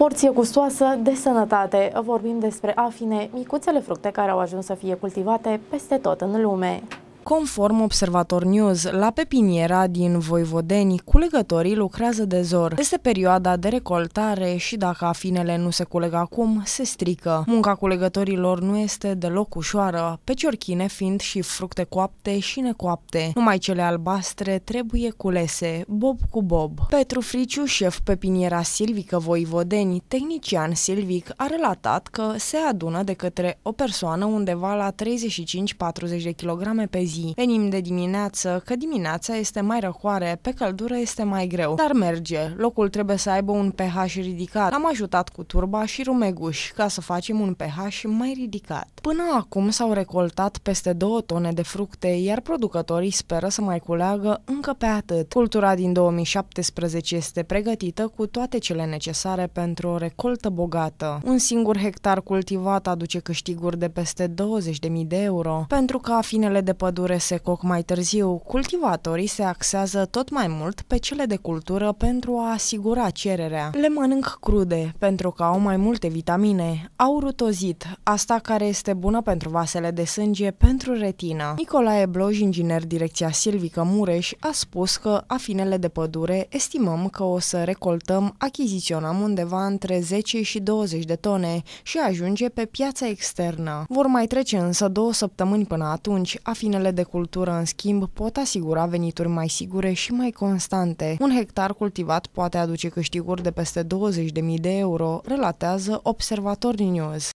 Porție gustoasă de sănătate. Vorbim despre afine, micuțele fructe care au ajuns să fie cultivate peste tot în lume. Conform Observator News, la pepiniera din Voivodeni, culegătorii lucrează de zor. Este perioada de recoltare și dacă afinele nu se culeg acum, se strică. Munca culegătorilor nu este deloc ușoară, pe ciorchine fiind și fructe coapte și necoapte. Numai cele albastre trebuie culese, bob cu bob. Petru Friciu, șef pepiniera silvică Voivodeni, tehnician silvic, a relatat că se adună de către o persoană undeva la 35-40 de kilograme pe zi. Venim de dimineață, că dimineața este mai răcoare, pe căldură este mai greu, dar merge. Locul trebuie să aibă un pH ridicat. Am ajutat cu turba și rumeguși ca să facem un pH mai ridicat. Până acum s-au recoltat peste 2 tone de fructe, iar producătorii speră să mai culeagă încă pe atât. Cultura din 2017 este pregătită cu toate cele necesare pentru o recoltă bogată. Un singur hectar cultivat aduce câștiguri de peste 20.000 de euro. Pentru că afinele de pădure se coc mai târziu, cultivatorii se axează tot mai mult pe cele de cultură pentru a asigura cererea. Le mănânc crude pentru că au mai multe vitamine, au rutozit, asta care este bună pentru vasele de sânge, pentru retină. Nicolae Bloj, inginer direcția silvică Mureș, a spus că afinele de pădure estimăm că o să recoltăm, achiziționăm undeva între 10 și 20 de tone și ajunge pe piața externă. Vor mai trece însă 2 săptămâni până atunci. Afinele de cultură, în schimb, pot asigura venituri mai sigure și mai constante. Un hectar cultivat poate aduce câștiguri de peste 20.000 de euro, relatează Observator News.